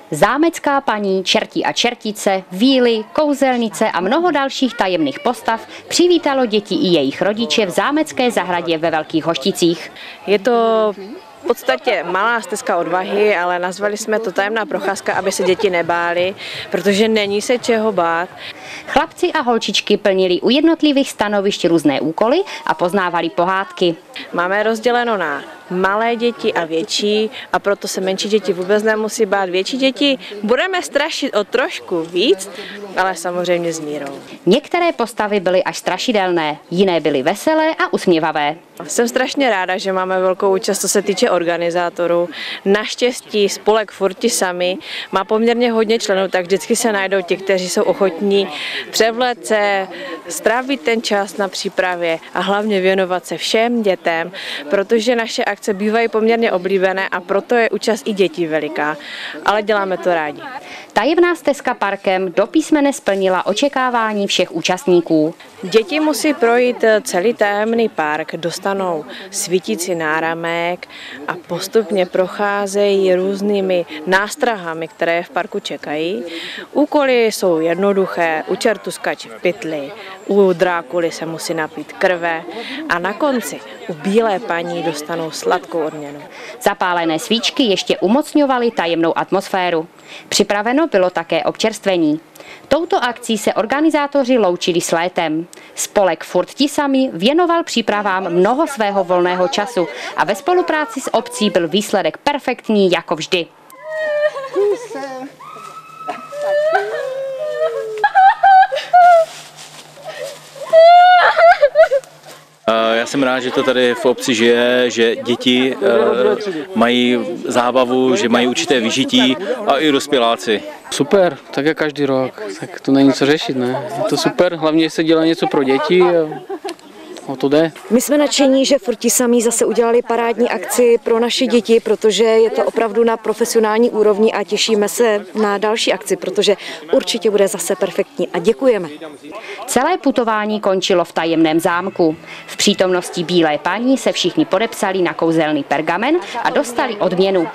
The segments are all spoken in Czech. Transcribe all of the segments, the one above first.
Zámecká paní, čerti a čertice, víly, kouzelnice a mnoho dalších tajemných postav přivítalo děti i jejich rodiče v zámecké zahradě ve Velkých Hošticích. Je to v podstatě malá stezka odvahy, ale nazvali jsme to tajemná procházka, aby se děti nebály, protože není se čeho bát. Chlapci a holčičky plnili u jednotlivých stanovišť různé úkoly a poznávali pohádky. Máme rozděleno na malé děti a větší a proto se menší děti vůbec nemusí bát. Větší děti budeme strašit o trošku víc, ale samozřejmě s mírou. Některé postavy byly až strašidelné, jiné byly veselé a usměvavé. Jsem strašně ráda, že máme velkou účast, co se týče organizátorů. Naštěstí spolek Furti sami má poměrně hodně členů, tak vždycky se najdou ti, kteří jsou ochotní převléct se, strávit ten čas na přípravě a hlavně věnovat se všem dětem, protože naše akce bývají poměrně oblíbené a proto je účast i dětí veliká, ale děláme to rádi. Tajemná stezka parkem do písmene splnila očekávání všech účastníků. Děti musí projít celý tajemný park, dostanou svítící náramek a postupně procházejí různými nástrahami, které v parku čekají. Úkoly jsou jednoduché, u čertu skače v pytli, u drákuly se musí napít krve a na konci u bílé paní dostanou sladkou odměnu. Zapálené svíčky ještě umocňovaly tajemnou atmosféru. Připraveno bylo také občerstvení. Touto akcí se organizátoři loučili s létem. Spolek Furti sami věnoval přípravám mnoho svého volného času a ve spolupráci s obcí byl výsledek perfektní jako vždy. Já jsem rád, že to tady v obci žije, že děti mají zábavu, že mají určité vyžití a i dospěláci. Super, tak jak každý rok, tak to není co řešit, ne? Je to super, hlavně se dělá něco pro děti a o to jde. My jsme nadšení, že Furti sami zase udělali parádní akci pro naše děti, protože je to opravdu na profesionální úrovni a těšíme se na další akci, protože určitě bude zase perfektní a děkujeme. Celé putování končilo v tajemném zámku. V přítomnosti bílé paní se všichni podepsali na kouzelný pergamen a dostali odměnu.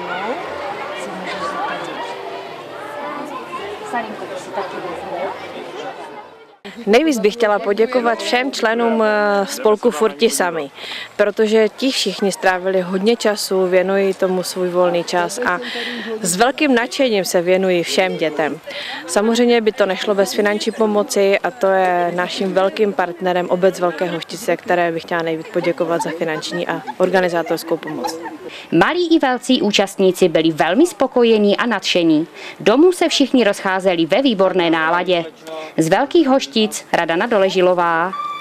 Nejvíc bych chtěla poděkovat všem členům spolku Furti sami, protože ti všichni strávili hodně času, věnují tomu svůj volný čas a s velkým nadšením se věnují všem dětem. Samozřejmě by to nešlo bez finanční pomoci a to je naším velkým partnerem obec Velké Hoštice, které bych chtěla nejvíc poděkovat za finanční a organizátorskou pomoc. Malí i velcí účastníci byli velmi spokojení a nadšení. Domů se všichni rozcházeli ve výborné náladě. Z Velkých Hoštic Radana Doležilová.